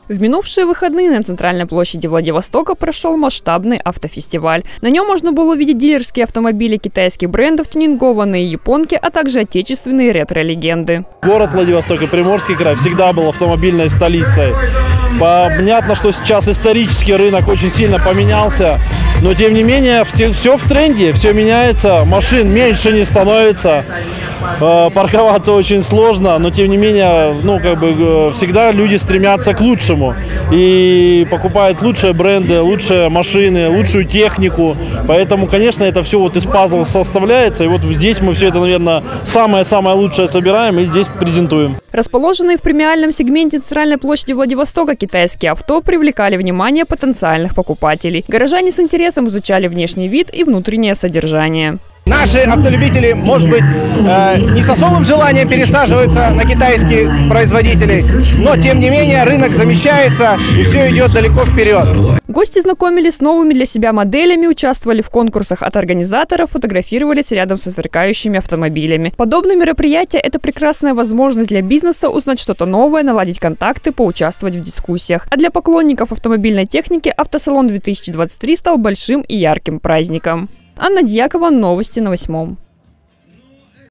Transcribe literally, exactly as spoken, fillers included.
В минувшие выходные на центральной площади Владивостока прошел масштабный автофестиваль. На нем можно было увидеть дилерские автомобили китайских брендов, тюнингованные японки, а также отечественные ретро-легенды. Город Владивосток и Приморский край всегда был автомобильной столицей. Понятно, что сейчас исторический рынок очень сильно поменялся, но тем не менее все, все в тренде, все меняется, машин меньше не становится. Парковаться очень сложно, но тем не менее, ну, как бы, всегда люди стремятся к лучшему и покупают лучшие бренды, лучшие машины, лучшую технику. Поэтому, конечно, это все вот из пазла составляется. И вот здесь мы все это, наверное, самое-самое лучшее собираем и здесь презентуем. Расположенные в премиальном сегменте центральной площади Владивостока китайские авто привлекали внимание потенциальных покупателей. Горожане с интересом изучали внешний вид и внутреннее содержание. Наши автолюбители, может быть, э, не с особым желанием пересаживаются на китайских производителей, но, тем не менее, рынок замещается и все идет далеко вперед. Гости знакомились с новыми для себя моделями, участвовали в конкурсах от организаторов, фотографировались рядом со сверкающими автомобилями. Подобные мероприятия – это прекрасная возможность для бизнеса узнать что-то новое, наладить контакты, поучаствовать в дискуссиях. А для поклонников автомобильной техники автосалон две тысячи двадцать три стал большим и ярким праздником. Анна Дьякова, новости на восьмом.